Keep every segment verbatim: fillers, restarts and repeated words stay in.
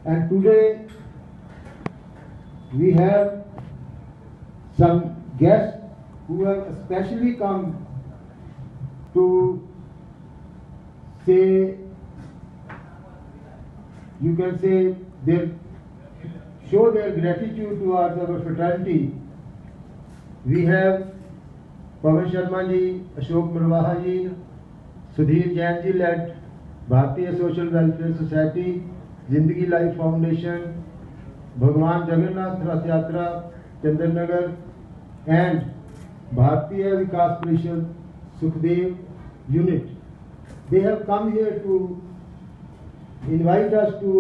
And today we have some guests who have especially come to say, you can say, their, show their gratitude towards our fraternity. We have Pawan Sharma ji, Ashok Marwaha ji, Sudhir Jain ji led Bharatiya Social Welfare Society, Zindagi Life Foundation, Bhagwan Jagannath Rath Yatra, Chandranagar, and Bharatiya Vikas Parishad Sukhdev unit. They have come here to invite us to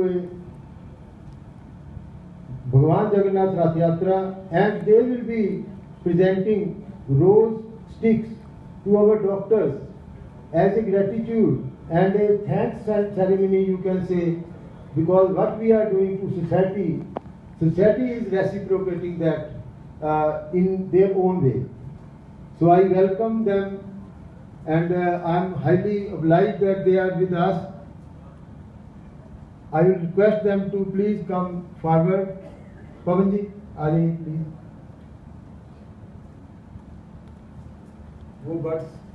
a Bhagwan Jagannath Rath Yatra, and they will be presenting rose sticks to our doctors as a gratitude and a thanks ceremony, you can say, because what we are doing to society, society is reciprocating that uh, in their own way. So I welcome them, and uh, I am highly obliged that they are with us. I will request them to please come forward. Pavanji, Ali, please. Wo buds